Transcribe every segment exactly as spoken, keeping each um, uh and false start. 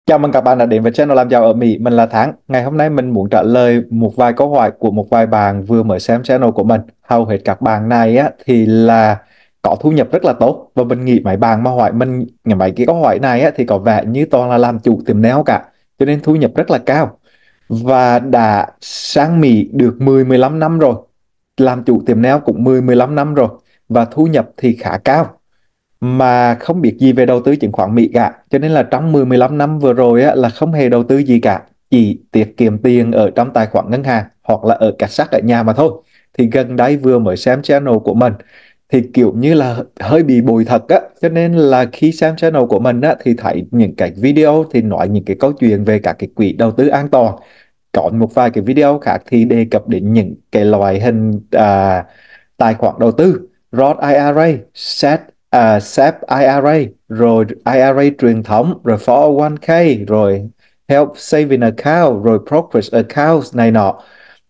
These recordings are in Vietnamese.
Chào mừng các bạn đã đến với channel làm giàu ở Mỹ. Mình là Thắng. Ngày hôm nay mình muốn trả lời một vài câu hỏi của một vài bạn vừa mới xem channel của mình. Hầu hết các bạn này á thì là có thu nhập rất là tốt, và mình nghĩ mấy bạn mà hỏi mình những mấy cái câu hỏi này á thì có vẻ như toàn là làm chủ tiệm nail cả, cho nên thu nhập rất là cao, và đã sang Mỹ được mười mười lăm năm rồi, làm chủ tiệm nail cũng mười mười lăm năm rồi, và thu nhập thì khá cao, mà không biết gì về đầu tư chứng khoán Mỹ cả. Cho nên là trong mười mười lăm năm vừa rồi á, là không hề đầu tư gì cả, chỉ tiết kiệm tiền ở trong tài khoản ngân hàng hoặc là ở cạch sắt ở nhà mà thôi. Thì gần đây vừa mới xem channel của mình thì kiểu như là hơi bị bội thật á, cho nên là khi xem channel của mình á thì thấy những cái video thì nói những cái câu chuyện về các cái quỹ đầu tư an toàn. Có một vài cái video khác thì đề cập đến những cái loại hình à, tài khoản đầu tư: Roth i rờ a, SET, à, SEP i rờ a, rồi i rờ a truyền thống, rồi bốn oh one k, rồi Health Saving Account, rồi Progress Account này nọ.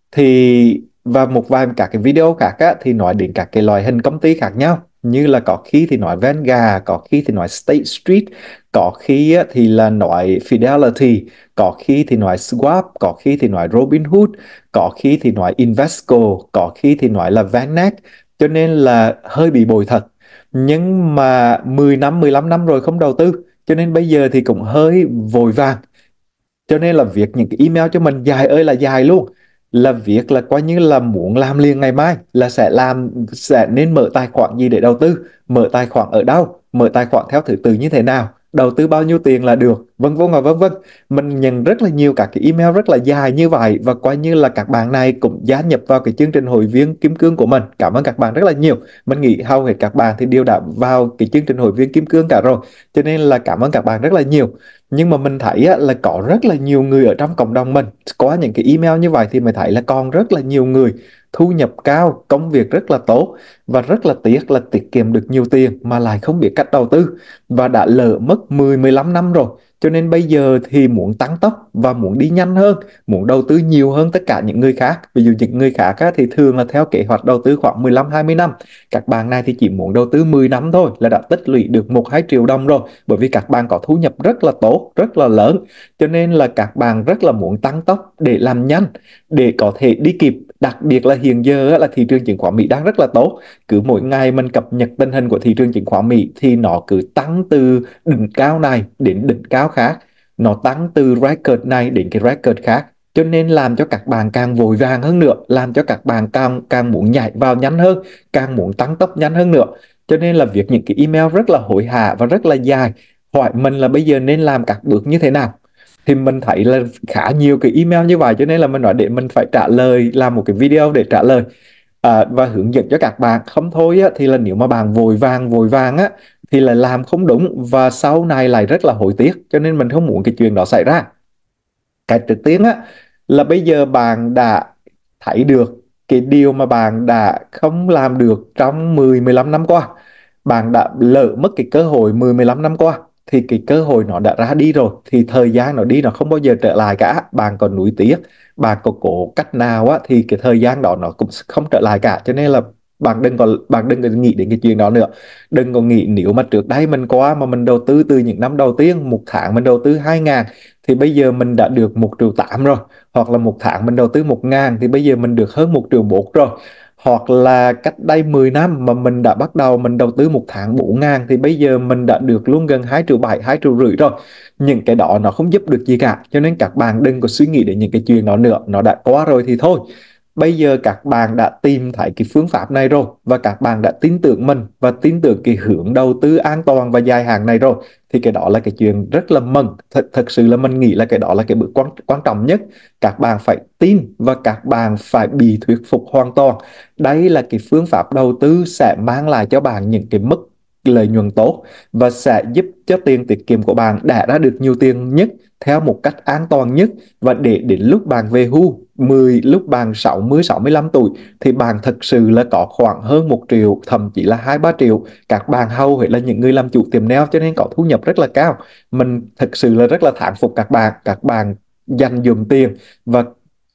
Thì và một vài các cái video khác á, thì nói đến các cái loại hình công ty khác nhau, như là có khi thì nói Vanguard, có khi thì nói State Street, có khi á, thì là nói Fidelity, có khi thì nói Schwab, có khi thì nói Robinhood, có khi thì nói Invesco, có khi thì nói là Vanet. Cho nên là hơi bị bội thật, nhưng mà mười năm mười lăm năm rồi không đầu tư, cho nên bây giờ thì cũng hơi vội vàng, cho nên là viết những cái email cho mình dài ơi là dài luôn, là viết là coi như là muốn làm liền ngày mai, là sẽ làm, sẽ nên mở tài khoản gì để đầu tư, mở tài khoản ở đâu, mở tài khoản theo thứ tự như thế nào, đầu tư bao nhiêu tiền là được, vân vân và vân vân. Mình nhận rất là nhiều các cái email rất là dài như vậy, và coi như là các bạn này cũng gia nhập vào cái chương trình hội viên kim cương của mình. Cảm ơn các bạn rất là nhiều. Mình nghĩ hầu hết các bạn thì đều đã vào cái chương trình hội viên kim cương cả rồi, cho nên là cảm ơn các bạn rất là nhiều. Nhưng mà mình thấy á, là có rất là nhiều người ở trong cộng đồng mình, có những cái email như vậy thì mình thấy là còn rất là nhiều người thu nhập cao, công việc rất là tốt, và rất là tiếc là tiết kiệm được nhiều tiền mà lại không biết cách đầu tư, và đã lỡ mất mười mười lăm năm rồi. Cho nên bây giờ thì muốn tăng tốc và muốn đi nhanh hơn, muốn đầu tư nhiều hơn tất cả những người khác. Ví dụ những người khác á, thì thường là theo kế hoạch đầu tư khoảng mười lăm hai mươi năm. Các bạn này thì chỉ muốn đầu tư mười năm thôi là đã tích lũy được một hai triệu đồng rồi, bởi vì các bạn có thu nhập rất là tốt, rất là lớn. Cho nên là các bạn rất là muốn tăng tốc để làm nhanh, để có thể đi kịp. Đặc biệt là hiện giờ á, là thị trường chứng khoán Mỹ đang rất là tốt. Cứ mỗi ngày mình cập nhật tình hình của thị trường chứng khoán Mỹ thì nó cứ tăng từ đỉnh cao này đến đỉnh cao khác, nó tăng từ record này đến cái record khác. Cho nên làm cho các bạn càng vội vàng hơn nữa, làm cho các bạn càng càng muốn nhảy vào nhanh hơn, càng muốn tăng tốc nhanh hơn nữa. Cho nên là viết những cái email rất là hối hả và rất là dài, hỏi mình là bây giờ nên làm các bước như thế nào. Thì mình thấy là khá nhiều cái email như vậy, cho nên là mình nói để mình phải trả lời, làm một cái video để trả lời à, và hướng dẫn cho các bạn. Không thôi á, thì là nếu mà bạn vội vàng vội vàng á thì là làm không đúng, và sau này lại rất là hối tiếc, cho nên mình không muốn cái chuyện đó xảy ra. Cái trước tiên á là bây giờ bạn đã thấy được cái điều mà bạn đã không làm được trong mười mười lăm năm qua. Bạn đã lỡ mất cái cơ hội mười mười lăm năm qua, thì cái cơ hội nó đã ra đi rồi, thì thời gian nó đi nó không bao giờ trở lại cả. Bạn còn nuối tiếc, bạn có cố cách nào á thì cái thời gian đó nó cũng không trở lại cả. Cho nên là bạn đừng có bạn đừng có nghĩ đến cái chuyện đó nữa. Đừng có nghĩ nếu mà trước đây mình qua mà mình đầu tư từ những năm đầu tiên, một tháng mình đầu tư hai ngàn thì bây giờ mình đã được một triệu tám rồi, hoặc là một tháng mình đầu tư một ngàn thì bây giờ mình được hơn một triệu bốn rồi, hoặc là cách đây mười năm mà mình đã bắt đầu mình đầu tư một tháng bốn ngàn thì bây giờ mình đã được luôn gần hai triệu bảy, hai triệu rưỡi rồi. Những cái đó nó không giúp được gì cả, cho nên các bạn đừng có suy nghĩ đến những cái chuyện đó nữa, nó đã qua rồi thì thôi. Bây giờ các bạn đã tìm thấy cái phương pháp này rồi, và các bạn đã tin tưởng mình và tin tưởng cái hướng đầu tư an toàn và dài hạn này rồi, thì cái đó là cái chuyện rất là mừng. Thật, thật sự là mình nghĩ là cái đó là cái bước quan, quan trọng nhất. Các bạn phải tin và các bạn phải bị thuyết phục hoàn toàn. Đây là cái phương pháp đầu tư sẽ mang lại cho bạn những cái mức lợi nhuận tốt, và sẽ giúp cho tiền tiết kiệm của bạn đã ra được nhiều tiền nhất theo một cách an toàn nhất. Và để đến lúc bạn về hưu mười lúc bạn sáu mươi sáu mươi lăm tuổi thì bạn thật sự là có khoảng hơn một triệu, thậm chí là hai ba triệu. Các bạn hầu hết là những người làm chủ tiệm nail, cho nên có thu nhập rất là cao. Mình thật sự là rất là thán phục các bạn. Các bạn dành dụm tiền và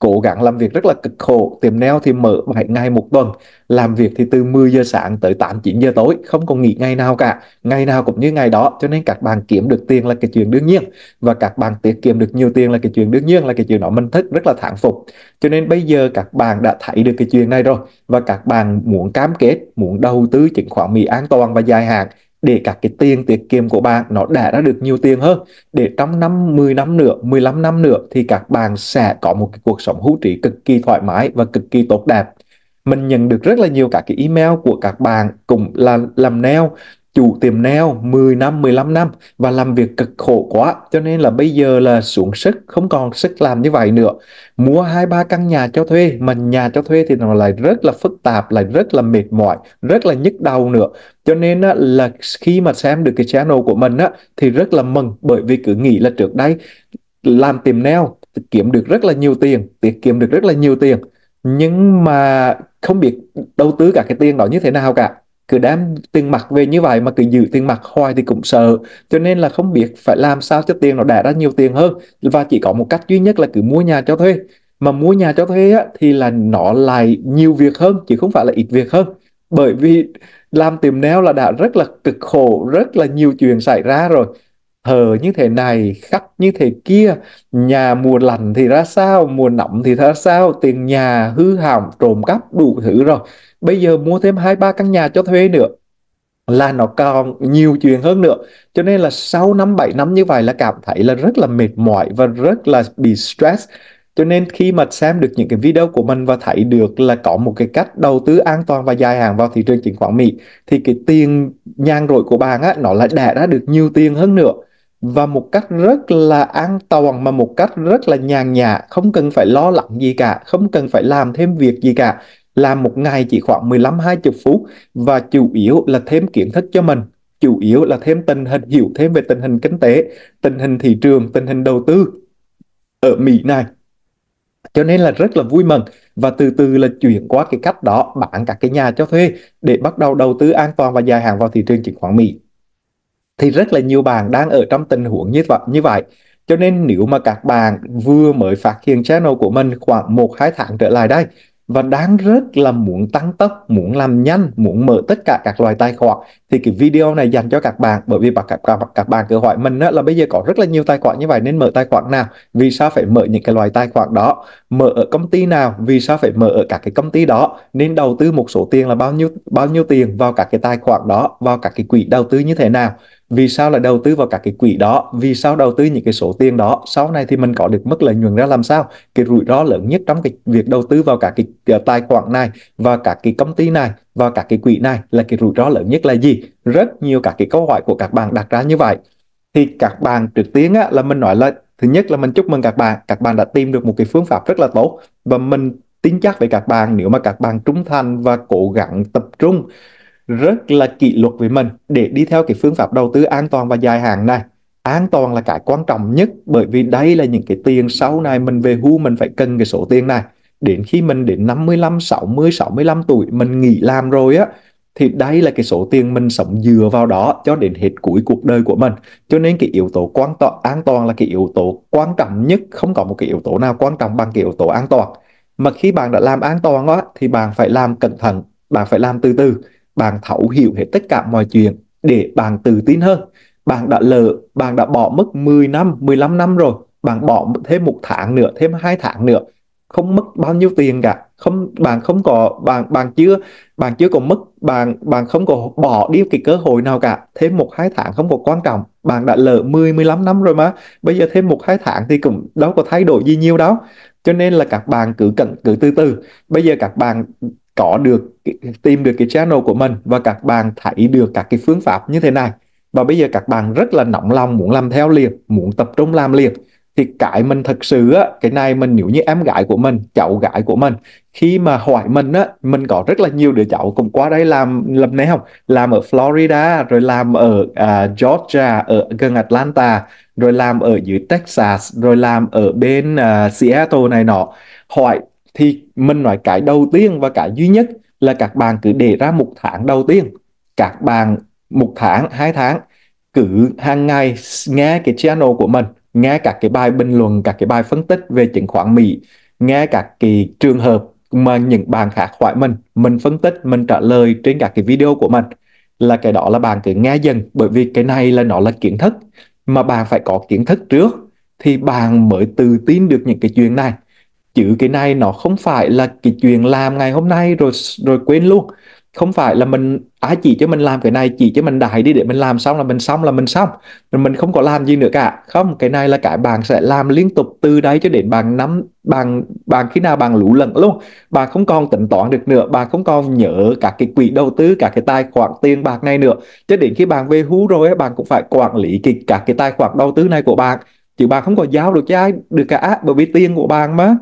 cố gắng làm việc rất là cực khổ. Tiệm nail thì mở bảy ngày một tuần, làm việc thì từ mười giờ sáng tới tám chín giờ tối, không có nghỉ ngày nào cả, ngày nào cũng như ngày đó. Cho nên các bạn kiếm được tiền là cái chuyện đương nhiên, và các bạn tiết kiệm được nhiều tiền là cái chuyện đương nhiên, là cái chuyện đó mình thích rất là thán phục. Cho nên bây giờ các bạn đã thấy được cái chuyện này rồi, và các bạn muốn cam kết, muốn đầu tư chứng khoán Mỹ an toàn và dài hạn, để các cái tiền tiết kiệm của bạn nó đã ra được nhiều tiền hơn, để trong năm mười năm nữa, mười lăm năm nữa thì các bạn sẽ có một cái cuộc sống hưu trí cực kỳ thoải mái và cực kỳ tốt đẹp. Mình nhận được rất là nhiều các cái email của các bạn cũng là làm nail, chủ tiệm nail mười năm, mười lăm năm và làm việc cực khổ quá, cho nên là bây giờ là xuống sức, không còn sức làm như vậy nữa. Mua hai ba căn nhà cho thuê, mà nhà cho thuê thì nó lại rất là phức tạp, lại rất là mệt mỏi, rất là nhức đầu nữa. Cho nên á, là khi mà xem được cái channel của mình á, thì rất là mừng, bởi vì cứ nghĩ là trước đây làm tiệm nail kiếm được rất là nhiều tiền, tiết kiệm được rất là nhiều tiền, nhưng mà không biết đầu tư cả cái tiền đó như thế nào cả. Cứ đem tiền mặt về như vậy mà cứ giữ tiền mặt hoài thì cũng sợ, cho nên là không biết phải làm sao cho tiền nó đẻ ra nhiều tiền hơn. Và chỉ có một cách duy nhất là cứ mua nhà cho thuê. Mà mua nhà cho thuê á, thì là nó lại nhiều việc hơn chứ không phải là ít việc hơn, bởi vì làm tiệm nail là đã rất là cực khổ, rất là nhiều chuyện xảy ra rồi. Thờ như thế này, khách như thế kia, nhà mùa lạnh thì ra sao, mùa nóng thì ra sao, tiền nhà hư hỏng, trộm cắp đủ thứ rồi. Bây giờ mua thêm hai ba căn nhà cho thuê nữa là nó còn nhiều chuyện hơn nữa. Cho nên là sau năm bảy năm như vậy là cảm thấy là rất là mệt mỏi và rất là bị stress. Cho nên khi mà xem được những cái video của mình và thấy được là có một cái cách đầu tư an toàn và dài hạn vào thị trường chứng khoán Mỹ, thì cái tiền nhàn rỗi của bạn á, nó lại đẻ ra được nhiều tiền hơn nữa, và một cách rất là an toàn, mà một cách rất là nhàn nhã, không cần phải lo lắng gì cả, không cần phải làm thêm việc gì cả. Làm một ngày chỉ khoảng mười lăm hai mươi phút, và chủ yếu là thêm kiến thức cho mình, chủ yếu là thêm tình hình, hiểu thêm về tình hình kinh tế, tình hình thị trường, tình hình đầu tư ở Mỹ này. Cho nên là rất là vui mừng, và từ từ là chuyển qua cái cách đó, bán các cái nhà cho thuê để bắt đầu đầu tư an toàn và dài hạn vào thị trường chứng khoán Mỹ. Thì rất là nhiều bạn đang ở trong tình huống như vậy như vậy Cho nên nếu mà các bạn vừa mới phát hiện channel của mình khoảng một hai tháng trở lại đây, và đang rất là muốn tăng tốc, muốn làm nhanh, muốn mở tất cả các loại tài khoản, thì cái video này dành cho các bạn. Bởi vì các, các, các bạn cứ hỏi mình đó, là bây giờ có rất là nhiều tài khoản như vậy, nên mở tài khoản nào, vì sao phải mở những cái loại tài khoản đó, mở ở công ty nào, vì sao phải mở ở các cái công ty đó, nên đầu tư một số tiền là bao nhiêu bao nhiêu tiền vào các cái tài khoản đó, vào các cái quỹ đầu tư như thế nào, vì sao lại đầu tư vào các cái quỹ đó, vì sao đầu tư những cái số tiền đó, sau này thì mình có được mức lợi nhuận ra làm sao. Cái rủi ro lớn nhất trong cái việc đầu tư vào các cái tài khoản này, và các cái công ty này, và các cái quỹ này, là cái rủi ro lớn nhất là gì. Rất nhiều các cái câu hỏi của các bạn đặt ra như vậy. Thì các bạn trước tiên á, là mình nói là thứ nhất là mình chúc mừng các bạn, các bạn đã tìm được một cái phương pháp rất là tốt, và mình tin chắc với các bạn, nếu mà các bạn trung thành và cố gắng tập trung rất là kỷ luật với mình để đi theo cái phương pháp đầu tư an toàn và dài hạn này. An toàn là cái quan trọng nhất, bởi vì đây là những cái tiền sau này mình về hưu mình phải cần cái số tiền này. Đến khi mình đến năm mươi lăm, sáu mươi, sáu mươi lăm tuổi mình nghỉ làm rồi á, thì đây là cái số tiền mình sống dựa vào đó cho đến hết cuối cuộc đời của mình. Cho nên cái yếu tố quan trọng an toàn là cái yếu tố quan trọng nhất, không có một cái yếu tố nào quan trọng bằng cái yếu tố an toàn. Mà khi bạn đã làm an toàn đó, thì bạn phải làm cẩn thận, bạn phải làm từ từ, bạn thấu hiểu hết tất cả mọi chuyện để bạn tự tin hơn. Bạn đã lỡ, bạn đã bỏ mất mười năm, mười lăm năm rồi, bạn bỏ thêm một tháng nữa, thêm hai tháng nữa, không mất bao nhiêu tiền cả. Không, bạn không có, bạn bạn chưa bạn chưa có mất, bạn bạn không có bỏ đi cái cơ hội nào cả. Thêm một hai tháng không có quan trọng, bạn đã lỡ mười mười lăm năm rồi mà, bây giờ thêm một hai tháng thì cũng đâu có thay đổi gì nhiều đâu. Cho nên là các bạn cứ cẩn cứ từ từ. Bây giờ các bạn có được, tìm được cái channel của mình, và các bạn thấy được các cái phương pháp như thế này, và bây giờ các bạn rất là nóng lòng muốn làm theo liền, muốn tập trung làm liền. Thì cái mình thật sự á, cái này mình nếu như em gái của mình, cháu gái của mình khi mà hỏi mình á, mình có rất là nhiều đứa cháu cũng qua đây làm làm nail, làm ở Florida, rồi làm ở uh, Georgia, ở gần Atlanta, rồi làm ở dưới Texas, rồi làm ở bên uh, Seattle này nọ. Hỏi thì mình nói cái đầu tiên và cái duy nhất là các bạn cứ để ra một tháng đầu tiên, các bạn một tháng, hai tháng cứ hàng ngày nghe cái channel của mình, nghe các cái bài bình luận, các cái bài phân tích về chứng khoán Mỹ, nghe các cái trường hợp mà những bạn khác hỏi mình mình phân tích, mình trả lời trên các cái video của mình, là cái đó là bạn cứ nghe dần, bởi vì cái này là nó là kiến thức, mà bạn phải có kiến thức trước thì bạn mới tự tin được những cái chuyện này. Chứ cái này nó không phải là cái chuyện làm ngày hôm nay rồi rồi quên luôn. Không phải là mình ai chỉ cho mình làm cái này, chỉ cho mình đại đi để mình làm xong là mình xong là mình xong rồi mình không có làm gì nữa cả. Không, cái này là cái bạn sẽ làm liên tục từ đấy cho đến bạn nắm bạn bạn khi nào bạn lú lẫn luôn, bạn không còn tính toán được nữa, bạn không còn nhớ các cái quỹ đầu tư, các cái tài khoản tiền bạc này nữa. Cho đến khi bạn về hưu rồi bạn cũng phải quản lý cái các cái tài khoản đầu tư này của bạn, chứ bạn không có giao được cho ai được cả, bởi vì tiền của bạn mà.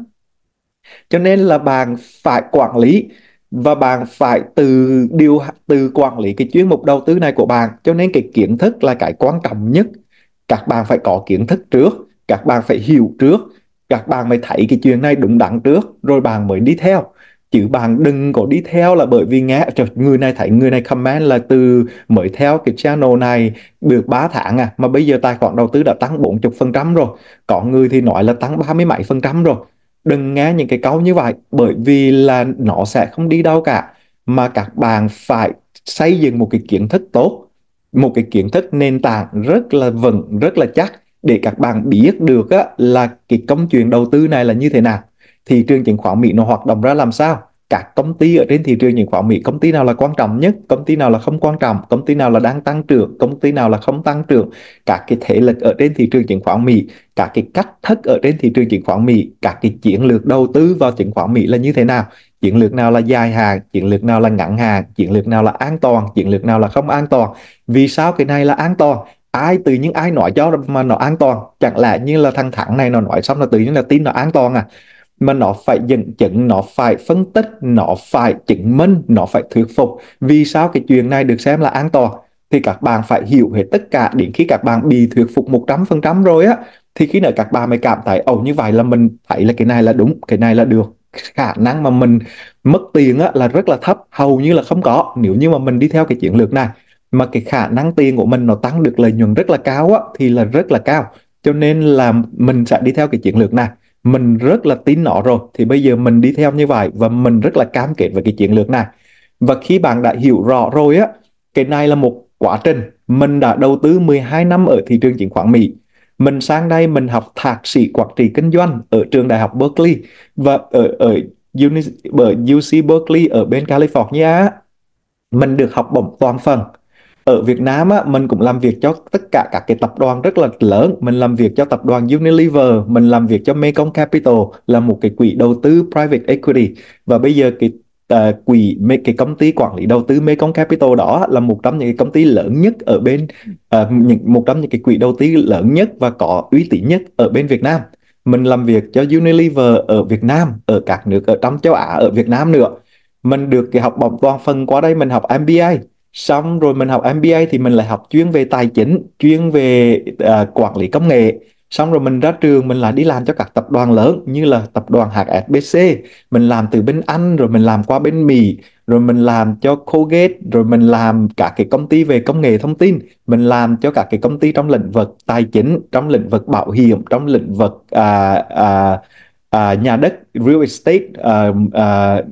Cho nên là bạn phải quản lý, và bạn phải từ điều từ quản lý cái chuyên mục đầu tư này của bạn. Cho nên cái kiến thức là cái quan trọng nhất. Các bạn phải có kiến thức trước, các bạn phải hiểu trước, các bạn mới thấy cái chuyện này đúng đắn trước rồi bạn mới đi theo. Chứ bạn đừng có đi theo là bởi vì nghe trời, người này thấy người này comment là từ mới theo cái channel này được ba tháng à mà bây giờ tài khoản đầu tư đã tăng bốn mươi phần trăm rồi, có người thì nói là tăng ba mươi mấy phần trăm rồi. Đừng nghe những cái câu như vậy, bởi vì là nó sẽ không đi đâu cả. Mà các bạn phải xây dựng một cái kiến thức tốt, một cái kiến thức nền tảng rất là vững, rất là chắc, để các bạn biết được á, là cái công chuyện đầu tư này là như thế nào, thị trường chứng khoán Mỹ nó hoạt động ra làm sao, các công ty ở trên thị trường chứng khoán Mỹ, công ty nào là quan trọng nhất, công ty nào là không quan trọng, công ty nào là đang tăng trưởng, công ty nào là không tăng trưởng, các cái thế lực ở trên thị trường chứng khoán Mỹ, các cái cách thức ở trên thị trường chứng khoán Mỹ, các cái chiến lược đầu tư vào chứng khoán Mỹ là như thế nào, chiến lược nào là dài hạn, chiến lược nào là ngắn hạn, chiến lược nào là an toàn, chiến lược nào là không an toàn. Vì sao cái này là an toàn? Ai tự nhiên ai nói cho mà nó an toàn? Chẳng lẽ như là thằng Thắng này nó nói xong là tự nhiên là tin nó an toàn à? Mà nó phải dẫn chứng, nó phải phân tích, nó phải chứng minh, nó phải thuyết phục vì sao cái chuyện này được xem là an toàn. Thì các bạn phải hiểu hết tất cả, đến khi các bạn bị thuyết phục một trăm phần trăm rồi á, thì khi nào các bạn mới cảm thấy ồ như vậy là mình thấy là cái này là đúng, cái này là được. Khả năng mà mình mất tiền á, là rất là thấp, hầu như là không có, nếu như mà mình đi theo cái chiến lược này. Mà cái khả năng tiền của mình nó tăng được lợi nhuận rất là cao á, thì là rất là cao. Cho nên là mình sẽ đi theo cái chiến lược này, mình rất là tin nó rồi, thì bây giờ mình đi theo như vậy và mình rất là cam kết với cái chiến lược này. Và khi bạn đã hiểu rõ rồi á, cái này là một quá trình. Mình đã đầu tư mười hai năm ở thị trường chứng khoán Mỹ, mình sang đây mình học thạc sĩ quản trị kinh doanh ở trường đại học Berkeley, và ở ở Uni, ở u xê Berkeley ở bên California mình được học bổng toàn phần. Ở Việt Nam á, mình cũng làm việc cho tất cả các cái tập đoàn rất là lớn. Mình làm việc cho tập đoàn Unilever, mình làm việc cho Mekong Capital, là một cái quỹ đầu tư private equity. Và bây giờ cái uh, quỹ cái công ty quản lý đầu tư Mekong Capital đó là một trong những cái công ty lớn nhất ở bên uh, những một trong những cái quỹ đầu tư lớn nhất và có uy tín nhất ở bên Việt Nam. Mình làm việc cho Unilever ở Việt Nam, ở các nước ở trong châu Á, ở Việt Nam nữa. Mình được cái học bổng toàn phần qua đây, mình học em bê a. Xong rồi mình học em bê a thì mình lại học chuyên về tài chính, chuyên về uh, quản lý công nghệ. Xong rồi mình ra trường mình lại đi làm cho các tập đoàn lớn như là tập đoàn hát ét bê xê. Mình làm từ bên Anh rồi mình làm qua bên Mỹ, rồi mình làm cho Colgate, rồi mình làm các cái công ty về công nghệ thông tin, mình làm cho các cái công ty trong lĩnh vực tài chính, trong lĩnh vực bảo hiểm, trong lĩnh vực à, à, à, nhà đất, real estate, à, à,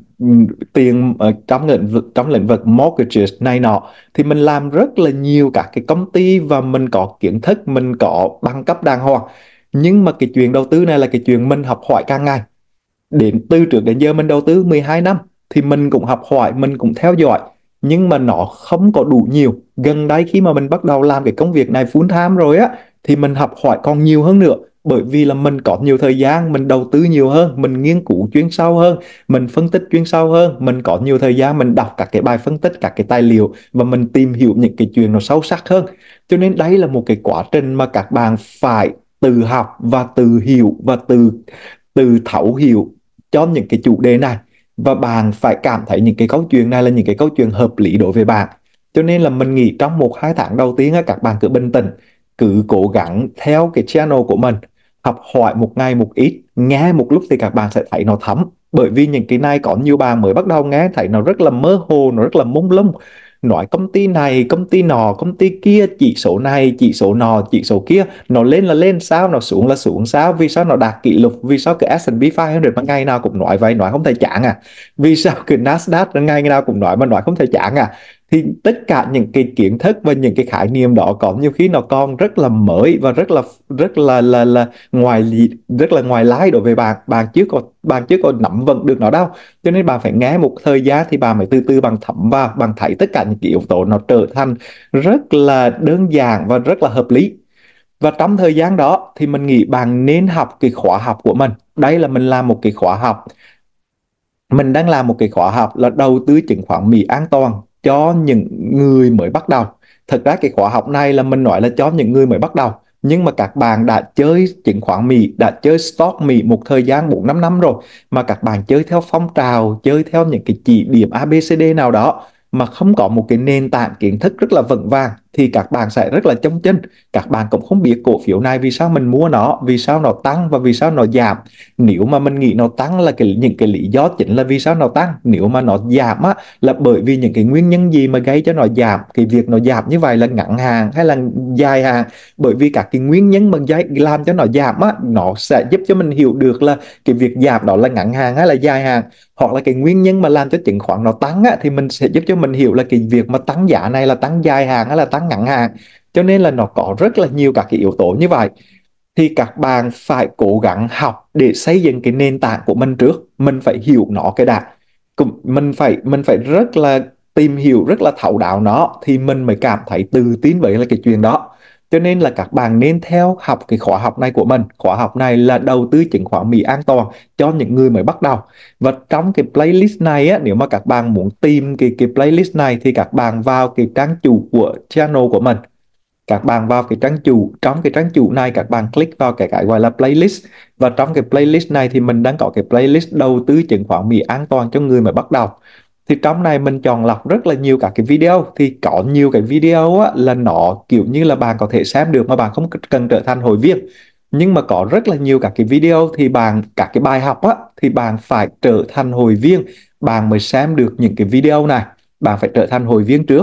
tiền ở trong lĩnh vực trong lĩnh vực mortgages này nọ. Thì mình làm rất là nhiều các cái công ty và mình có kiến thức, mình có bằng cấp đàng hoàng. Nhưng mà cái chuyện đầu tư này là cái chuyện mình học hỏi càng ngày. Đến từ trước đến giờ mình đầu tư mười hai năm thì mình cũng học hỏi, mình cũng theo dõi, nhưng mà nó không có đủ nhiều. Gần đây khi mà mình bắt đầu làm cái công việc này full time rồi á, thì mình học hỏi còn nhiều hơn nữa, bởi vì là mình có nhiều thời gian, mình đầu tư nhiều hơn, mình nghiên cứu chuyên sâu hơn, mình phân tích chuyên sâu hơn, mình có nhiều thời gian mình đọc các cái bài phân tích, các cái tài liệu, và mình tìm hiểu những cái chuyện nó sâu sắc hơn. Cho nên đây là một cái quá trình mà các bạn phải tự học và tự hiểu và tự tự thấu hiểu cho những cái chủ đề này. Và bạn phải cảm thấy những cái câu chuyện này là những cái câu chuyện hợp lý đối với bạn. Cho nên là mình nghĩ trong một hai tháng đầu tiên á, các bạn cứ bình tĩnh, cứ cố gắng theo cái channel của mình, học hỏi một ngày một ít, nghe một lúc thì các bạn sẽ thấy nó thấm. Bởi vì những cái này có nhiều bạn mới bắt đầu nghe thấy nó rất là mơ hồ, nó rất là mông lung, nói công ty này công ty nọ công ty kia, chỉ số này chỉ số nọ chỉ số kia, nó lên là lên sao, nó xuống là xuống sao, vì sao nó đạt kỷ lục, vì sao cái S and P năm trăm mà ngày nào cũng nói vậy, nói không thể chán à, vì sao cái Nasdaq ngày nào cũng nói mà nói không thể chán à. Thì tất cả những cái kiến thức và những cái khái niệm đó có nhiều khi nó còn rất là mới và rất là rất là là là ngoài lý- rất là ngoài lái đối với bạn, bạn chưa có bạn chưa có nắm vững được nó đâu. Cho nên bạn phải nghe một thời gian thì bạn mới từ từ bạn thẩm vào, bạn thấy tất cả những cái yếu tố nó trở thành rất là đơn giản và rất là hợp lý. Và trong thời gian đó thì mình nghĩ bạn nên học cái khóa học của mình. Đây là mình làm một cái khóa học, mình đang làm một cái khóa học là đầu tư chứng khoán Mỹ an toàn cho những người mới bắt đầu. Thật ra cái khóa học này là mình nói là cho những người mới bắt đầu, nhưng mà các bạn đã chơi chứng khoán Mỹ, đã chơi stock Mỹ một thời gian bốn năm năm rồi, mà các bạn chơi theo phong trào, chơi theo những cái chỉ điểm a bê xê đê nào đó mà không có một cái nền tảng kiến thức rất là vững vàng, thì các bạn sẽ rất là chông chênh. Các bạn cũng không biết cổ phiếu này vì sao mình mua nó, vì sao nó tăng và vì sao nó giảm. Nếu mà mình nghĩ nó tăng là cái những cái lý do chính là vì sao nó tăng, nếu mà nó giảm á là bởi vì những cái nguyên nhân gì mà gây cho nó giảm. Cái việc nó giảm như vậy là ngắn hạn hay là dài hạn, bởi vì các cái nguyên nhân mà gây làm cho nó giảm á, nó sẽ giúp cho mình hiểu được là cái việc giảm đó là ngắn hạn hay là dài hạn. Hoặc là cái nguyên nhân mà làm cho chứng khoán nó tăng á, thì mình sẽ giúp cho mình hiểu là cái việc mà tăng giá này là tăng dài hạn hay là tăng ngắn hạn. Cho nên là nó có rất là nhiều các cái yếu tố như vậy. Thì các bạn phải cố gắng học để xây dựng cái nền tảng của mình trước, mình phải hiểu nó cái đã. Cũng- mình phải mình phải rất là tìm hiểu, rất là thấu đáo nó thì mình mới cảm thấy tự tin với là cái chuyện đó. Cho nên là các bạn nên theo học cái khóa học này của mình. Khóa học này là đầu tư chứng khoán Mỹ an toàn cho những người mới bắt đầu. Và trong cái playlist này á, nếu mà các bạn muốn tìm cái cái playlist này thì các bạn vào cái trang chủ của channel của mình. Các bạn vào cái trang chủ, trong cái trang chủ này các bạn click vào cái cái gọi là playlist, và trong cái playlist này thì mình đang có cái playlist đầu tư chứng khoán Mỹ an toàn cho người mà bắt đầu. Thì trong này mình chọn lọc rất là nhiều các cái video, thì có nhiều cái video á, là nó kiểu như là bạn có thể xem được mà bạn không cần trở thành hội viên. Nhưng mà có rất là nhiều các cái video thì bạn, các cái bài học á thì bạn phải trở thành hội viên bạn mới xem được những cái video này. Bạn phải trở thành hội viên trước,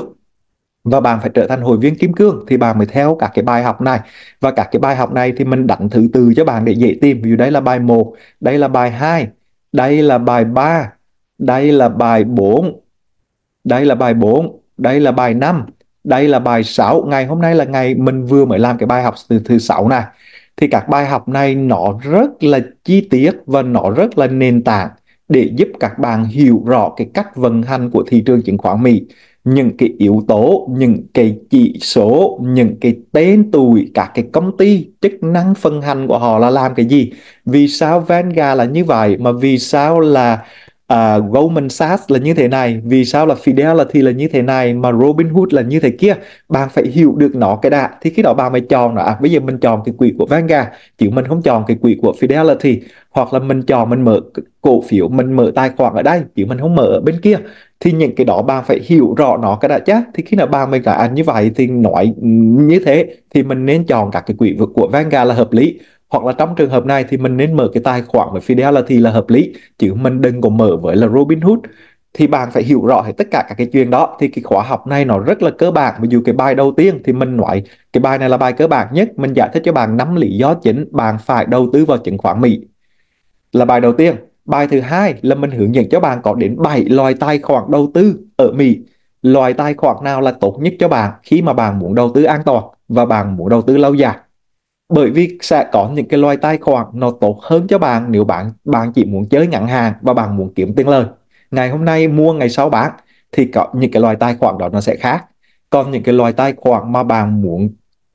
và bạn phải trở thành hội viên kim cương thì bạn mới theo các cái bài học này. Và các cái bài học này thì mình đánh thứ tự cho bạn để dễ tìm. Ví dụ đây là bài một, đây là bài hai, đây là bài ba, đây là bài bốn, đây là bài bốn, đây là bài năm, đây là bài sáu. Ngày hôm nay là ngày mình vừa mới làm cái bài học từ thứ sáu này. Thì các bài học này nó rất là chi tiết và nó rất là nền tảng để giúp các bạn hiểu rõ cái cách vận hành của thị trường chứng khoán Mỹ, những cái yếu tố, những cái chỉ số, những cái tên tuổi các cái công ty, chức năng phân hành của họ là làm cái gì, vì sao Vanguard là như vậy, mà vì sao là à, Goldman Sachs là như thế này, vì sao là Fidelity là như thế này, mà Robinhood là như thế kia. Bạn phải hiểu được nó cái đã, thì khi đó bạn mới chọn. À, bây giờ mình chọn cái quỹ của Vanguard chứ mình không chọn cái quỹ của Fidelity, hoặc là mình chọn mình mở cổ phiếu, mình mở tài khoản ở đây chứ mình không mở ở bên kia. Thì những cái đó bạn phải hiểu rõ nó cái đã chứ. Thì khi nào bạn mới cả anh như vậy thì nói như thế thì mình nên chọn các cái quỹ của Vanguard là hợp lý, hoặc là trong trường hợp này thì mình nên mở cái tài khoản với Fidelity là hợp lý, chứ mình đừng có mở với là Robinhood. Thì bạn phải hiểu rõ hết tất cả các cái chuyện đó. Thì cái khóa học này nó rất là cơ bản. Ví dụ cái bài đầu tiên thì mình nói cái bài này là bài cơ bản nhất, mình giải thích cho bạn năm lý do chính bạn phải đầu tư vào chứng khoán Mỹ, là bài đầu tiên. Bài thứ hai là mình hướng dẫn cho bạn có đến bảy loại tài khoản đầu tư ở Mỹ. Loại tài khoản nào là tốt nhất cho bạn khi mà bạn muốn đầu tư an toàn và bạn muốn đầu tư lâu dài. Bởi vì sẽ có những cái loại tài khoản nó tốt hơn cho bạn nếu bạn bạn chỉ muốn chơi ngắn hạn và bạn muốn kiếm tiền lời. Ngày hôm nay mua ngày sau bán, thì có những cái loại tài khoản đó nó sẽ khác. Còn những cái loại tài khoản mà bạn muốn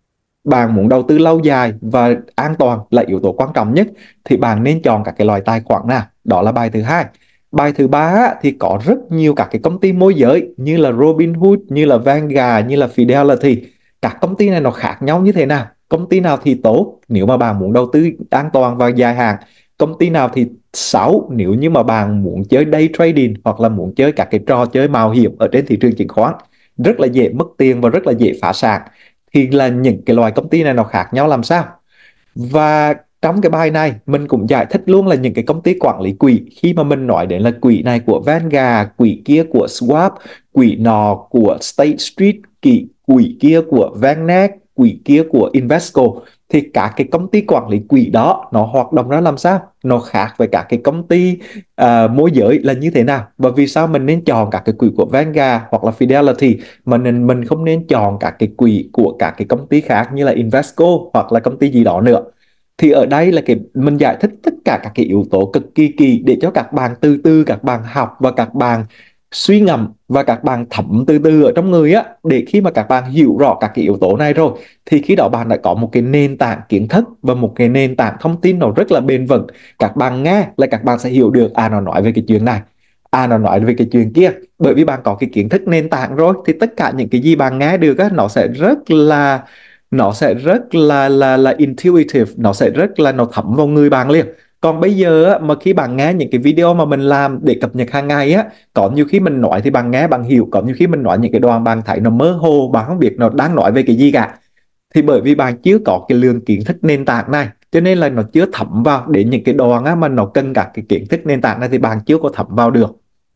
bạn muốn đầu tư lâu dài và an toàn là yếu tố quan trọng nhất, thì bạn nên chọn các cái loại tài khoản nào. Đó là bài thứ hai. Bài thứ ba thì có rất nhiều các cái công ty môi giới như là Robinhood, như là Vanguard, như là Fidelity. Các công ty này nó khác nhau như thế nào, công ty nào thì tốt nếu mà bạn muốn đầu tư an toàn và dài hạn, công ty nào thì xấu nếu như mà bạn muốn chơi day trading hoặc là muốn chơi các cái trò chơi mạo hiểm ở trên thị trường chứng khoán, rất là dễ mất tiền và rất là dễ phá sản. Thì là những cái loại công ty này nó khác nhau làm sao. Và Trong cái bài này mình cũng giải thích luôn là những cái công ty quản lý quỹ, khi mà mình nói đến là quỹ này của Vanguard, quỹ kia của Schwab, quỹ nọ của State Street, quỹ, quỹ kia của VanEck, quỹ kia của Invesco, thì các cái công ty quản lý quỹ đó nó hoạt động ra làm sao, nó khác với các cái công ty uh, môi giới là như thế nào, và vì sao mình nên chọn các cái quỹ của Vanguard hoặc là Fidelity mà mình mình không nên chọn các cái quỹ của các cái công ty khác như là Invesco hoặc là công ty gì đó nữa. Thì ở đây là cái mình giải thích tất cả các cái yếu tố cực kỳ kỳ để cho các bạn từ từ các bạn học và các bạn suy ngẫm và các bạn thẩm từ từ ở trong người á, để khi mà các bạn hiểu rõ các cái yếu tố này rồi thì khi đó bạn đã có một cái nền tảng kiến thức và một cái nền tảng thông tin nó rất là bền vững. Các bạn nghe là các bạn sẽ hiểu được, à nó nói về cái chuyện này, à nó nói về cái chuyện kia. Bởi vì bạn có cái kiến thức nền tảng rồi thì tất cả những cái gì bạn nghe được á, nó sẽ rất là nó sẽ rất là là là intuitive, nó sẽ rất là nó thấm vào người bạn liền. Còn bây giờ á, mà khi bạn nghe những cái video mà mình làm để cập nhật hàng ngày á, có nhiều khi mình nói thì bạn nghe bạn hiểu, có nhiều khi mình nói những cái đoạn bạn thấy nó mơ hồ, bạn không biết nó đang nói về cái gì cả, thì bởi vì bạn chưa có cái lượng kiến thức nền tảng này cho nên là nó chưa thấm vào đến những cái đoạn á, mà nó cần cả cái kiến thức nền tảng này thì bạn chưa có thấm vào được.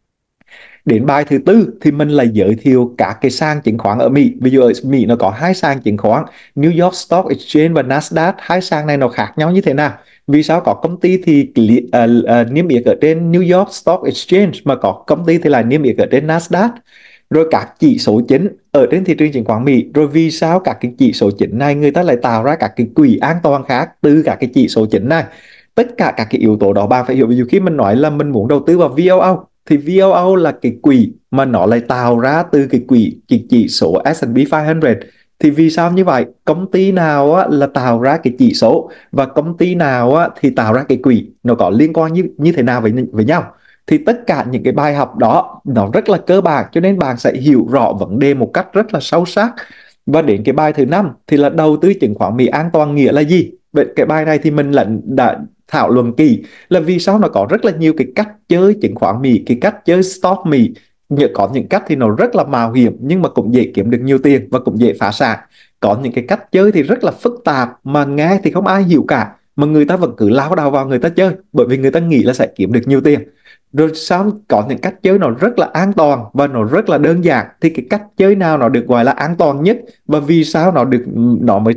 Đến bài thứ tư thì mình lại giới thiệu các cái sàn chứng khoán ở Mỹ. Ví dụ ở Mỹ nó có hai sàn chứng khoán, New York Stock Exchange và Nasdaq. Hai sàn này nó khác nhau như thế nào? Vì sao có công ty thì uh, uh, niêm yết ở trên New York Stock Exchange mà có công ty thì lại niêm yết ở trên Nasdaq? Rồi các chỉ số chính ở trên thị trường chứng khoán Mỹ, rồi vì sao các cái chỉ số chính này người ta lại tạo ra các cái quỹ an toàn khác từ các cái chỉ số chính này? Tất cả các cái yếu tố đó bạn phải hiểu. Ví dụ khi mình nói là mình muốn đầu tư vào vê o o thì vê o o là cái quỹ mà nó lại tạo ra từ cái quỹ chỉ, chỉ số ét and pê năm trăm. Thì vì sao như vậy? Công ty nào á, là tạo ra cái chỉ số và công ty nào á, thì tạo ra cái quỹ, nó có liên quan như như thế nào với với nhau? Thì tất cả những cái bài học đó nó rất là cơ bản, cho nên bạn sẽ hiểu rõ vấn đề một cách rất là sâu sắc. Và đến cái bài thứ năm thì là đầu tư chứng khoán Mỹ an toàn nghĩa là gì? Vậy cái bài này thì mình là đã thảo luận kỳ là vì sao nó có rất là nhiều cái cách chơi chứng khoán Mỹ, cái cách chơi stock Mỹ. Nhờ có những cách thì nó rất là mạo hiểm nhưng mà cũng dễ kiếm được nhiều tiền và cũng dễ phá sản. Có những cái cách chơi thì rất là phức tạp mà nghe thì không ai hiểu cả, mà người ta vẫn cứ lao đầu vào người ta chơi bởi vì người ta nghĩ là sẽ kiếm được nhiều tiền. Rồi sao có những cách chơi nó rất là an toàn và nó rất là đơn giản, thì cái cách chơi nào nó được gọi là an toàn nhất và vì sao nó được nó mới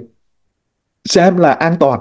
xem là an toàn?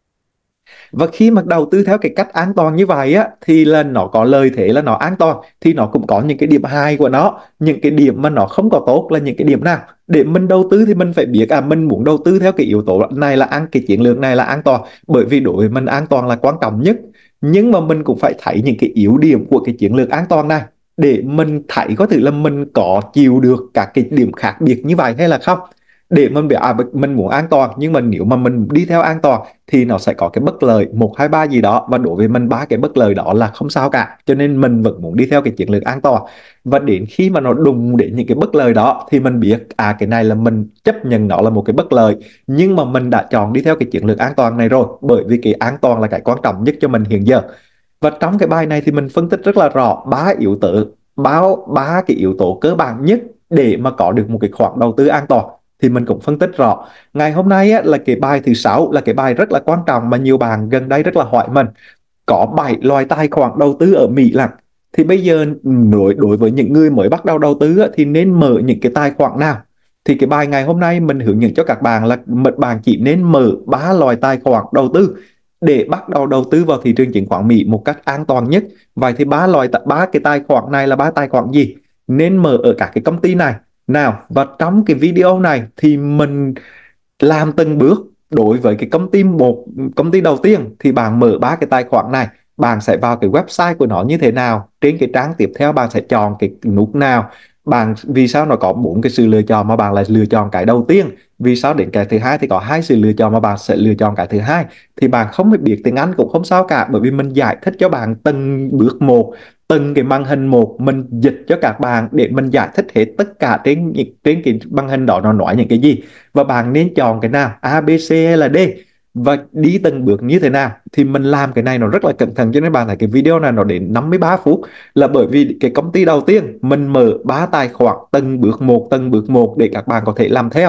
Và khi mà đầu tư theo cái cách an toàn như vậy á thì là nó có lợi thế là nó an toàn, thì nó cũng có những cái điểm hay của nó. Những cái điểm mà nó không có tốt là những cái điểm nào? Để mình đầu tư thì mình phải biết à mình muốn đầu tư theo cái yếu tố này là ăn cái chiến lược này là an toàn, bởi vì đối với mình an toàn là quan trọng nhất. Nhưng mà mình cũng phải thấy những cái yếu điểm của cái chiến lược an toàn này để mình thấy có thể là mình có chịu được các cái điểm khác biệt như vậy hay là không. Để mình biết à mình muốn an toàn, nhưng mà nếu mà mình đi theo an toàn thì nó sẽ có cái bất lợi một hai ba gì đó, và đối với mình ba cái bất lợi đó là không sao cả, cho nên mình vẫn muốn đi theo cái chiến lược an toàn. Và đến khi mà nó đụng đến những cái bất lợi đó thì mình biết à cái này là mình chấp nhận nó là một cái bất lợi, nhưng mà mình đã chọn đi theo cái chiến lược an toàn này rồi, bởi vì cái an toàn là cái quan trọng nhất cho mình hiện giờ. Và trong cái bài này thì mình phân tích rất là rõ ba yếu tố, báo ba cái yếu tố cơ bản nhất để mà có được một cái khoản đầu tư an toàn, thì mình cũng phân tích rõ. Ngày hôm nay á, là cái bài thứ sáu, là cái bài rất là quan trọng mà nhiều bạn gần đây rất là hỏi mình. Có bảy loại tài khoản đầu tư ở Mỹ lận. Thì bây giờ đối, đối với những người mới bắt đầu đầu tư á, thì nên mở những cái tài khoản nào? Thì cái bài ngày hôm nay mình hướng dẫn cho các bạn là bạn chỉ nên mở ba loại tài khoản đầu tư để bắt đầu đầu tư vào thị trường chứng khoán Mỹ một cách an toàn nhất. Vậy thì ba loại ba cái tài khoản này là ba tài khoản gì? Nên mở ở các cái công ty này nào. Và trong cái video này thì mình làm từng bước. Đối với cái công ty một công ty đầu tiên thì bạn mở ba cái tài khoản này, bạn sẽ vào cái website của nó như thế nào, trên cái trang tiếp theo bạn sẽ chọn cái nút nào, bạn vì sao nó có bốn cái sự lựa chọn mà bạn lại lựa chọn cái đầu tiên, vì sao đến cái thứ hai thì có hai sự lựa chọn mà bạn sẽ lựa chọn cái thứ hai. Thì bạn không biết tiếng Anh cũng không sao cả, bởi vì mình giải thích cho bạn từng bước một, từng cái màn hình một, mình dịch cho các bạn để mình giải thích hết tất cả trên trên cái màn hình đó nó nói những cái gì, và bạn nên chọn cái nào, A, B, C hay là D, và đi từng bước như thế nào. Thì mình làm cái này nó rất là cẩn thận, cho nên bạn thấy cái video này nó đến năm mươi ba phút là bởi vì cái công ty đầu tiên mình mở ba tài khoản từng bước một từng bước một để các bạn có thể làm theo.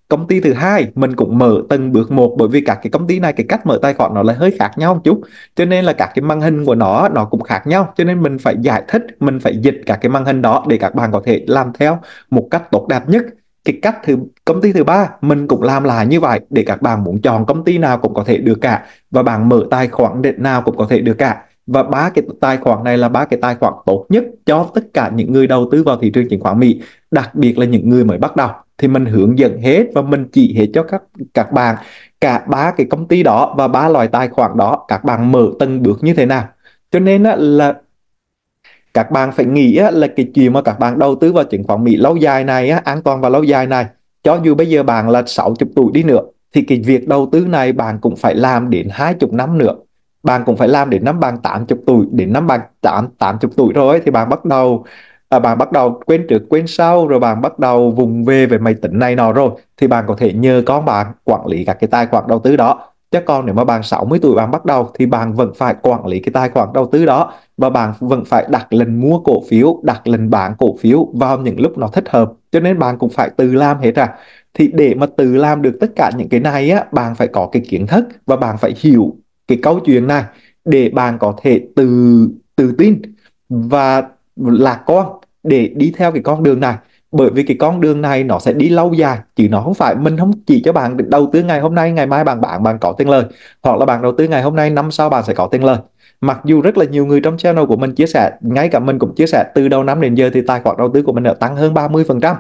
Công ty thứ hai mình cũng mở từng bước một, bởi vì các cái công ty này cái cách mở tài khoản nó lại hơi khác nhau một chút, cho nên là các cái màn hình của nó nó cũng khác nhau, cho nên mình phải giải thích, mình phải dịch các cái màn hình đó để các bạn có thể làm theo một cách tốt đẹp nhất. Cái cách thứ Công ty thứ ba mình cũng làm lại như vậy, để các bạn muốn chọn công ty nào cũng có thể được cả, và bạn mở tài khoản để nào cũng có thể được cả. Và ba cái tài khoản này là ba cái tài khoản tốt nhất cho tất cả những người đầu tư vào thị trường chứng khoán Mỹ, đặc biệt là những người mới bắt đầu. Thì mình hướng dẫn hết và mình chỉ hết cho các các bạn cả ba cái công ty đó và ba loại tài khoản đó, các bạn mở từng bước như thế nào. Cho nên á, là các bạn phải nghĩ á, là cái chuyện mà các bạn đầu tư vào chứng khoán Mỹ lâu dài này á, an toàn và lâu dài này, cho dù bây giờ bạn là sáu mươi tuổi đi nữa, thì cái việc đầu tư này bạn cũng phải làm đến hai mươi năm nữa. Bạn cũng phải làm đến năm bạn tám mươi tuổi, đến năm bạn tám tám mươi tuổi rồi thì bạn bắt đầu à, bạn bắt đầu quên trước quên sau, rồi bạn bắt đầu vùng về về máy tính này nọ rồi, thì bạn có thể nhờ con bạn quản lý các cái tài khoản đầu tư đó. Chứ còn nếu mà bạn sáu mươi tuổi bạn bắt đầu thì bạn vẫn phải quản lý cái tài khoản đầu tư đó, và bạn vẫn phải đặt lệnh mua cổ phiếu, đặt lệnh bán cổ phiếu vào những lúc nó thích hợp, cho nên bạn cũng phải tự làm hết à. Thì để mà tự làm được tất cả những cái này á, bạn phải có cái kiến thức và bạn phải hiểu cái câu chuyện này để bạn có thể tự tự tin và lạc quan để đi theo cái con đường này. Bởi vì cái con đường này nó sẽ đi lâu dài, chứ nó không phải mình không chỉ cho bạn đầu tư ngày hôm nay ngày mai bạn bạn bạn có tiền lời, hoặc là bạn đầu tư ngày hôm nay năm sau bạn sẽ có tiền lời. Mặc dù rất là nhiều người trong channel của mình chia sẻ, ngay cả mình cũng chia sẻ, từ đầu năm đến giờ thì tài khoản đầu tư của mình đã tăng hơn ba mươi phần trăm,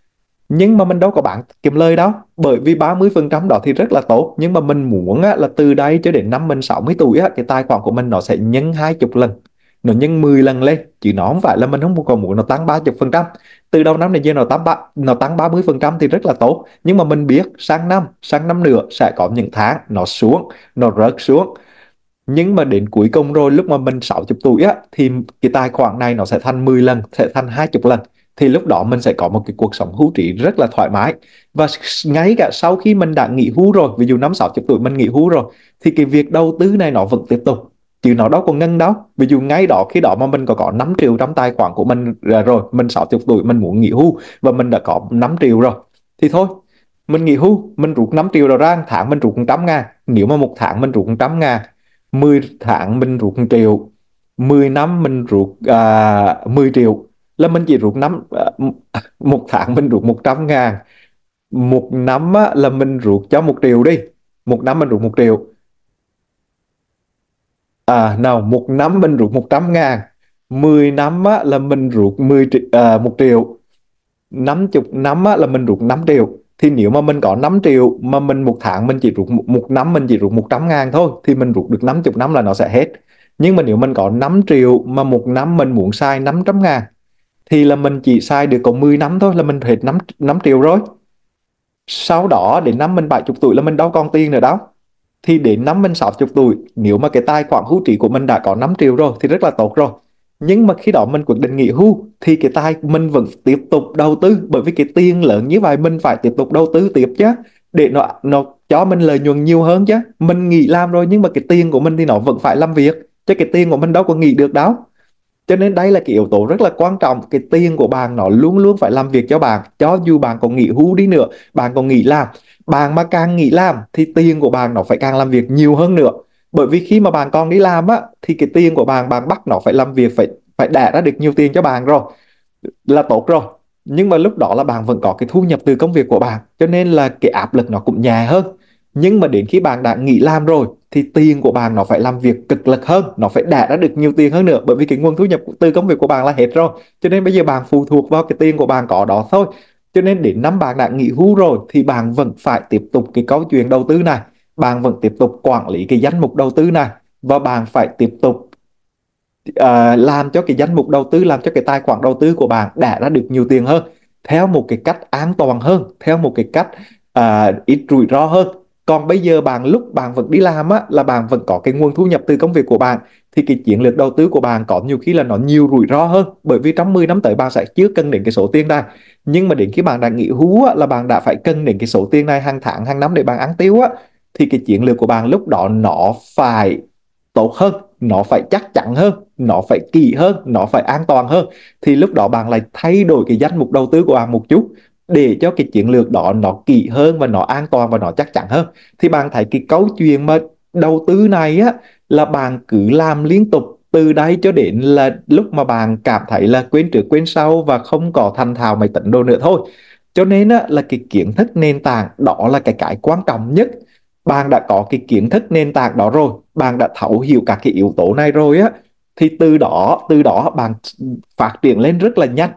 nhưng mà mình đâu có bán kiếm lời đâu. Bởi vì ba mươi phần trăm đó thì rất là tốt, nhưng mà mình muốn á, là từ đây cho đến năm mình sáu mươi tuổi á, cái tài khoản của mình nó sẽ nhân hai mươi lần, nó nhân mười lần lên, chứ nó không phải là mình không còn muốn nó tăng ba mươi phần trăm. Từ đầu năm đến giờ nó tăng ba nó tăng ba mươi phần trăm thì rất là tốt, nhưng mà mình biết sang năm sang năm nữa sẽ có những tháng nó xuống, nó rớt xuống. Nhưng mà đến cuối cùng rồi, lúc mà mình sáu mươi tuổi á, thì cái tài khoản này nó sẽ thành mười lần, sẽ thành hai mươi lần. Thì lúc đó mình sẽ có một cái cuộc sống hưu trí rất là thoải mái. Và ngay cả sau khi mình đã nghỉ hưu rồi, ví dụ năm sáu mươi tuổi mình nghỉ hưu rồi, thì cái việc đầu tư này nó vẫn tiếp tục, chứ nó đâu có ngưng đâu. Ví dụ ngay đó, khi đó mà mình có có năm triệu trong tài khoản của mình rồi, mình sáu mươi tuổi mình muốn nghỉ hưu và mình đã có năm triệu rồi, thì thôi, mình nghỉ hưu, mình rút năm triệu rồi ra, tháng mình rút một trăm ngàn. Nếu mà một tháng mình rút một trăm ngàn, mười tháng mình rút một triệu, mười năm mình rút à, mười triệu, là mình chỉ rút năm à, một tháng mình rút một trăm ngàn, một năm á, là mình rút cho một triệu đi, một năm mình rút một triệu, à nào một năm mình rút một trăm ngàn, mười năm á, là mình rút mười triệu, à, một triệu, năm mươi năm á, là mình rút năm triệu. Thì nếu mà mình có năm triệu mà mình một tháng mình chỉ rút một, một năm mình chỉ rút một trăm ngàn thôi, thì mình rút được năm mươi năm là nó sẽ hết. Nhưng mà nếu mình có năm triệu mà một năm mình muốn xài năm trăm ngàn, thì là mình chỉ xài được có mười năm thôi là mình hết năm, năm triệu rồi. Sau đó đến năm mình bảy mươi tuổi là mình đâu còn tiền nữa đâu. Thì đến năm mình sáu mươi tuổi, nếu mà cái tài khoản hưu trí của mình đã có năm triệu rồi thì rất là tốt rồi. Nhưng mà khi đó mình quyết định nghỉ hưu thì cái tài mình vẫn tiếp tục đầu tư, bởi vì cái tiền lớn như vậy mình phải tiếp tục đầu tư tiếp chứ, để nó nó cho mình lợi nhuận nhiều hơn chứ. Mình nghỉ làm rồi nhưng mà cái tiền của mình thì nó vẫn phải làm việc, chứ cái tiền của mình đâu có nghỉ được đâu. Cho nên đây là cái yếu tố rất là quan trọng. Cái tiền của bạn nó luôn luôn phải làm việc cho bạn, cho dù bạn có nghỉ hưu đi nữa, bạn có nghỉ làm. Bạn mà càng nghỉ làm thì tiền của bạn nó phải càng làm việc nhiều hơn nữa. Bởi vì khi mà bạn còn đi làm á, thì cái tiền của bạn bạn bắt nó phải làm việc, phải phải đẻ ra được nhiều tiền cho bạn rồi, là tốt rồi. Nhưng mà lúc đó là bạn vẫn có cái thu nhập từ công việc của bạn, cho nên là cái áp lực nó cũng nhẹ hơn. Nhưng mà đến khi bạn đã nghỉ làm rồi thì tiền của bạn nó phải làm việc cực lực hơn, nó phải đẻ ra được nhiều tiền hơn nữa, bởi vì cái nguồn thu nhập từ công việc của bạn là hết rồi. Cho nên bây giờ bạn phụ thuộc vào cái tiền của bạn có đó thôi. Cho nên đến năm bạn đã nghỉ hưu rồi thì bạn vẫn phải tiếp tục cái câu chuyện đầu tư này, bạn vẫn tiếp tục quản lý cái danh mục đầu tư này, và bạn phải tiếp tục à, làm cho cái danh mục đầu tư, làm cho cái tài khoản đầu tư của bạn đẻ ra được nhiều tiền hơn, theo một cái cách an toàn hơn, theo một cái cách à, ít rủi ro hơn. Còn bây giờ bạn lúc bạn vẫn đi làm á, là bạn vẫn có cái nguồn thu nhập từ công việc của bạn, thì cái chiến lược đầu tư của bạn có nhiều khi là nó nhiều rủi ro hơn, bởi vì trong mười năm tới bạn sẽ chưa cân đến cái số tiền này. Nhưng mà đến khi bạn đã nghỉ hưu á, là bạn đã phải cân đến cái số tiền này hàng tháng hàng năm để bạn ăn tiêu á, thì cái chiến lược của bạn lúc đó nó phải tốt hơn, nó phải chắc chắn hơn, nó phải kỹ hơn, nó phải an toàn hơn. Thì lúc đó bạn lại thay đổi cái danh mục đầu tư của bạn một chút, để cho cái chiến lược đó nó kỹ hơn và nó an toàn và nó chắc chắn hơn. Thì bạn thấy cái câu chuyện mà đầu tư này á, là bạn cứ làm liên tục từ đây cho đến là lúc mà bạn cảm thấy là quên trước quên sau và không có thành thạo máy tính đồ nữa thôi. Cho nên á, là cái kiến thức nền tảng đó là cái cái quan trọng nhất. Bạn đã có cái kiến thức nền tảng đó rồi, bạn đã thấu hiểu các cái yếu tố này rồi á, thì từ đó từ đó bạn phát triển lên rất là nhanh.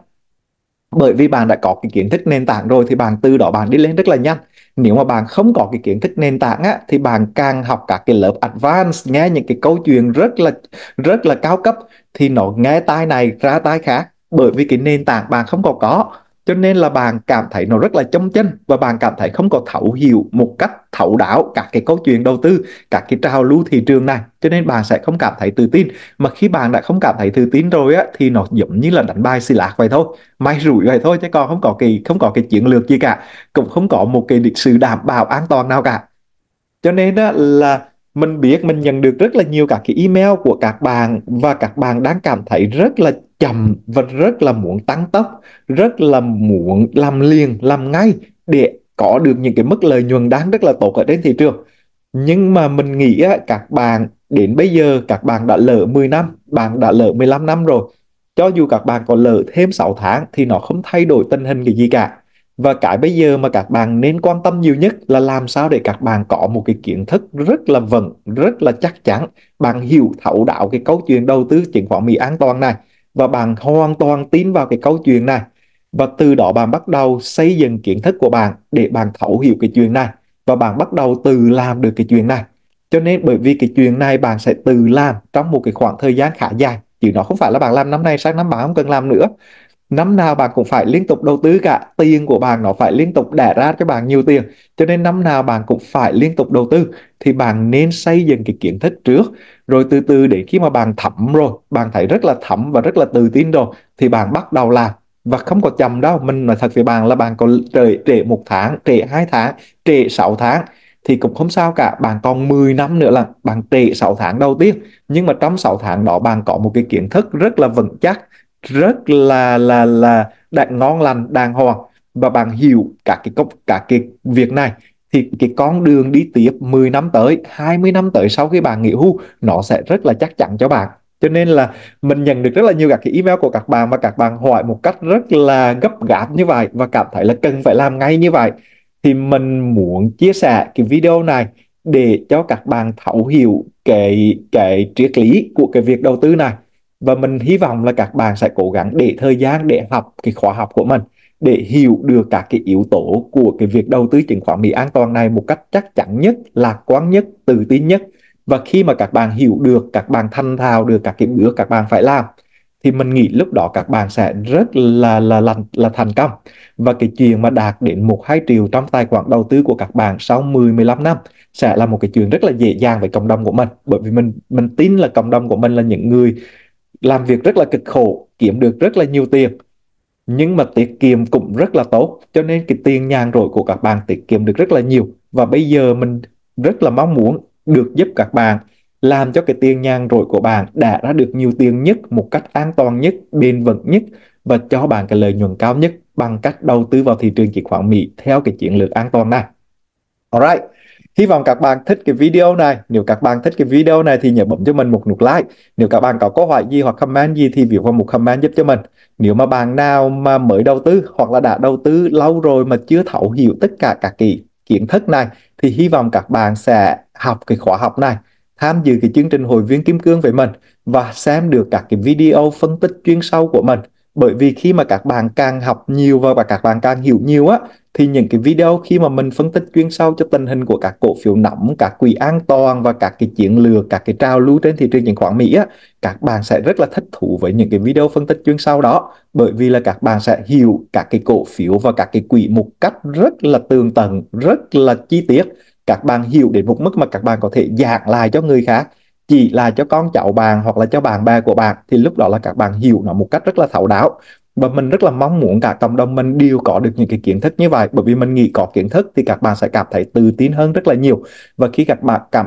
Bởi vì bạn đã có cái kiến thức nền tảng rồi thì bạn từ đó bạn đi lên rất là nhanh. Nếu mà bạn không có cái kiến thức nền tảng á, thì bạn càng học các cái lớp advanced, nghe những cái câu chuyện rất là rất là cao cấp, thì nó nghe tai này ra tai khác, bởi vì cái nền tảng bạn không có có. Cho nên là bạn cảm thấy nó rất là chông chân, và bạn cảm thấy không có thấu hiểu một cách thấu đáo các cái câu chuyện đầu tư, các cái trào lưu thị trường này, cho nên bạn sẽ không cảm thấy tự tin. Mà khi bạn đã không cảm thấy tự tin rồi á, thì nó giống như là đánh bài xì lạc vậy thôi, may rủi vậy thôi, chứ còn không có cái không có cái chiến lược gì cả, cũng không có một cái sự đảm bảo an toàn nào cả. Cho nên á, là mình biết mình nhận được rất là nhiều các cái email của các bạn, và các bạn đang cảm thấy rất là chậm và rất là muốn tăng tốc, rất là muốn làm liền làm ngay để có được những cái mức lợi nhuận đang rất là tốt ở trên thị trường. Nhưng mà mình nghĩ á, các bạn đến bây giờ các bạn đã lỡ mười năm, bạn đã lỡ mười lăm năm rồi. Cho dù các bạn có lỡ thêm sáu tháng thì nó không thay đổi tình hình cái gì cả. Và cái bây giờ mà các bạn nên quan tâm nhiều nhất là làm sao để các bạn có một cái kiến thức rất là vững, rất là chắc chắn. Bạn hiểu thấu đáo cái câu chuyện đầu tư chứng khoán Mỹ an toàn này, và bạn hoàn toàn tin vào cái câu chuyện này. Và từ đó bạn bắt đầu xây dựng kiến thức của bạn để bạn thấu hiểu cái chuyện này, và bạn bắt đầu tự làm được cái chuyện này. Cho nên bởi vì cái chuyện này bạn sẽ tự làm trong một cái khoảng thời gian khá dài, chứ nó không phải là bạn làm năm nay sang năm bạn không cần làm nữa. Năm nào bạn cũng phải liên tục đầu tư cả, tiền của bạn nó phải liên tục đẻ ra cho bạn nhiều tiền, cho nên năm nào bạn cũng phải liên tục đầu tư. Thì bạn nên xây dựng cái kiến thức trước, rồi từ từ đến khi mà bạn thấm rồi, bạn thấy rất là thấm và rất là tự tin rồi, thì bạn bắt đầu làm. Và không có chậm đâu, mình nói thật với bạn là bạn có trễ trễ một tháng, trễ hai tháng, trễ sáu tháng thì cũng không sao cả. Bạn còn mười năm nữa là bạn trễ sáu tháng đầu tiên, nhưng mà trong sáu tháng đó bạn có một cái kiến thức rất là vững chắc, rất là là là đặng ngon lành đàng hoàng, và bạn hiểu các cái công các cái việc này, thì cái con đường đi tiếp mười năm tới, hai mươi năm tới sau khi bạn nghỉ hưu nó sẽ rất là chắc chắn cho bạn. Cho nên là mình nhận được rất là nhiều các cái email của các bạn, mà các bạn hỏi một cách rất là gấp gáp như vậy và cảm thấy là cần phải làm ngay như vậy. Thì mình muốn chia sẻ cái video này để cho các bạn thấu hiểu cái cái triết lý của cái việc đầu tư này. Và mình hy vọng là các bạn sẽ cố gắng để thời gian để học cái khóa học của mình, để hiểu được các cái yếu tố của cái việc đầu tư chứng khoán Mỹ an toàn này một cách chắc chắn nhất, lạc quan nhất, tự tin nhất. Và khi mà các bạn hiểu được, các bạn thành thạo được các cái bước các bạn phải làm, thì mình nghĩ lúc đó các bạn sẽ rất là là là, là thành công. Và cái chuyện mà đạt đến một hai triệu trong tài khoản đầu tư của các bạn sau mười mười lăm năm sẽ là một cái chuyện rất là dễ dàng với cộng đồng của mình. Bởi vì mình mình tin là cộng đồng của mình là những người làm việc rất là cực khổ, kiếm được rất là nhiều tiền, nhưng mà tiết kiệm cũng rất là tốt, cho nên cái tiền nhàn rỗi của các bạn tiết kiệm được rất là nhiều. Và bây giờ mình rất là mong muốn được giúp các bạn làm cho cái tiền nhàn rỗi của bạn đã ra được nhiều tiền nhất, một cách an toàn nhất, bền vững nhất, và cho bạn cái lợi nhuận cao nhất bằng cách đầu tư vào thị trường chứng khoán Mỹ theo cái chiến lược an toàn này. Alright, hy vọng các bạn thích cái video này. Nếu các bạn thích cái video này thì nhớ bấm cho mình một nút like. Nếu các bạn có câu hỏi gì hoặc comment gì thì viết vào một comment giúp cho mình. Nếu mà bạn nào mà mới đầu tư hoặc là đã đầu tư lâu rồi mà chưa thấu hiểu tất cả các cái kiến thức này, thì hy vọng các bạn sẽ học cái khóa học này, tham dự cái chương trình hội viên kim cương với mình, và xem được các cái video phân tích chuyên sâu của mình. Bởi vì khi mà các bạn càng học nhiều và các bạn càng hiểu nhiều á, thì những cái video khi mà mình phân tích chuyên sâu cho tình hình của các cổ phiếu nóng, các quỹ an toàn và các cái chiến lược, các cái trào lưu trên thị trường chứng khoán Mỹ á, các bạn sẽ rất là thích thú với những cái video phân tích chuyên sâu đó. Bởi vì là các bạn sẽ hiểu các cái cổ phiếu và các cái quỹ một cách rất là tường tận, rất là chi tiết. Các bạn hiểu đến một mức mà các bạn có thể giảng lại cho người khác, chỉ là cho con cháu bạn hoặc là cho bạn bè của bạn, thì lúc đó là các bạn hiểu nó một cách rất là thấu đáo. Và mình rất là mong muốn cả cộng đồng mình đều có được những cái kiến thức như vậy, bởi vì mình nghĩ có kiến thức thì các bạn sẽ cảm thấy tự tin hơn rất là nhiều. Và khi các bạn cảm bạn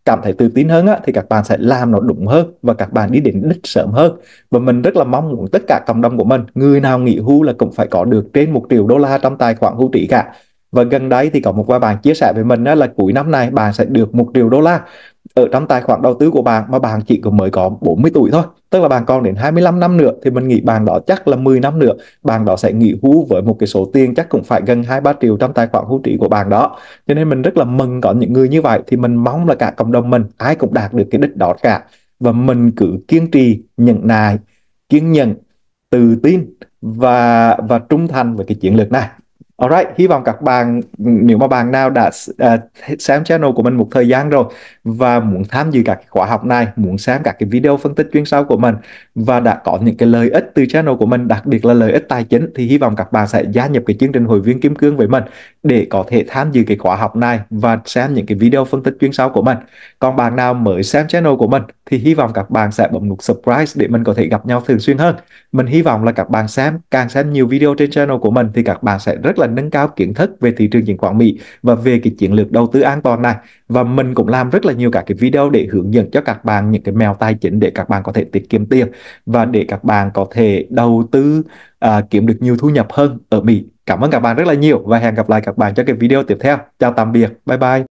cảm thấy tự tin hơn á, thì các bạn sẽ làm nó đúng hơn và các bạn đi đến đích sớm hơn. Và mình rất là mong muốn tất cả cộng đồng của mình, người nào nghỉ hưu là cũng phải có được trên một triệu đô la trong tài khoản hưu trí cả. Và gần đây thì có một vài bạn chia sẻ với mình á, là cuối năm này bạn sẽ được một triệu đô la ở trong tài khoản đầu tư của bạn, mà bạn chỉ có mới có bốn mươi tuổi thôi, tức là bạn còn đến hai mươi lăm năm nữa, thì mình nghĩ bạn đó chắc là mười năm nữa bạn đó sẽ nghỉ hưu với một cái số tiền chắc cũng phải gần hai ba triệu trong tài khoản hưu trí của bạn đó. Cho nên mình rất là mừng có những người như vậy, thì mình mong là cả cộng đồng mình ai cũng đạt được cái đích đó cả. Và mình cứ kiên trì, nhẫn nại, kiên nhẫn, tự tin và và trung thành với cái chiến lược này. Alright, hy vọng các bạn, nếu mà bạn nào đã uh, xem channel của mình một thời gian rồi và muốn tham dự các cái khóa học này, muốn xem các cái video phân tích chuyên sâu của mình và đã có những cái lợi ích từ channel của mình, đặc biệt là lợi ích tài chính, thì hy vọng các bạn sẽ gia nhập cái chương trình hội viên kim cương với mình để có thể tham dự cái khóa học này và xem những cái video phân tích chuyên sâu của mình. Còn bạn nào mới xem channel của mình thì hy vọng các bạn sẽ bấm nút subscribe để mình có thể gặp nhau thường xuyên hơn. Mình hy vọng là các bạn xem, càng xem nhiều video trên channel của mình thì các bạn sẽ rất là nâng cao kiến thức về thị trường chứng khoán Mỹ và về cái chiến lược đầu tư an toàn này. Và mình cũng làm rất là nhiều các cái video để hướng dẫn cho các bạn những cái mẹo tài chính để các bạn có thể tiết kiệm tiền và để các bạn có thể đầu tư, à, kiếm được nhiều thu nhập hơn ở Mỹ. Cảm ơn các bạn rất là nhiều và hẹn gặp lại các bạn cho cái video tiếp theo. Chào tạm biệt, bye bye.